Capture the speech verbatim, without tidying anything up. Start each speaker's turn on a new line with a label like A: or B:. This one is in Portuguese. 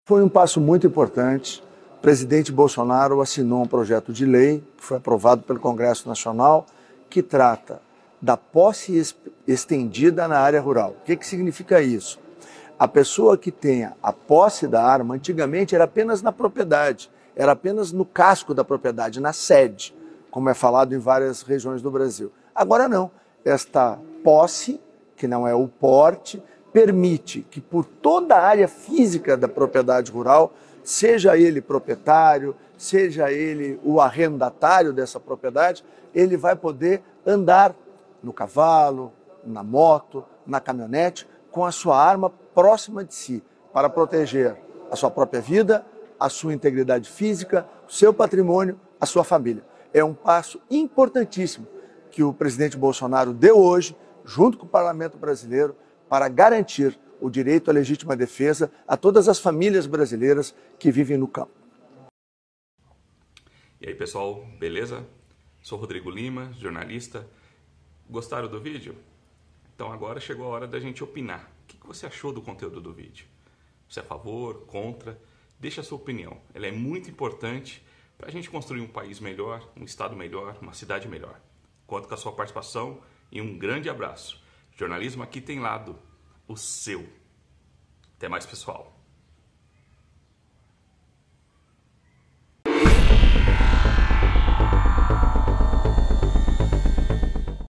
A: Foi um passo muito importante. O presidente Bolsonaro assinou um projeto de lei, que foi aprovado pelo Congresso Nacional, que trata da posse estendida na área rural. O que que significa isso? A pessoa que tenha a posse da arma, antigamente era apenas na propriedade, era apenas no casco da propriedade, na sede, como é falado em várias regiões do Brasil. Agora não, esta posse, que não é o porte, permite que por toda a área física da propriedade rural, seja ele proprietário, seja ele o arrendatário dessa propriedade, ele vai poder andar no cavalo, na moto, na caminhonete, com a sua arma próxima de si, para proteger a sua própria vida, a sua integridade física, o seu patrimônio, a sua família. É um passo importantíssimo que o presidente Bolsonaro deu hoje, junto com o Parlamento brasileiro, para garantir o direito à legítima defesa a todas as famílias brasileiras que vivem no campo.
B: E aí, pessoal, beleza? Sou Rodrigo Lima, jornalista. Gostaram do vídeo? Então agora chegou a hora da gente opinar. O que você achou do conteúdo do vídeo? Você é a favor, contra? Deixa a sua opinião. Ela é muito importante para a gente construir um país melhor, um estado melhor, uma cidade melhor. Conto com a sua participação e um grande abraço. Jornalismo aqui tem lado, o seu. Até mais, pessoal.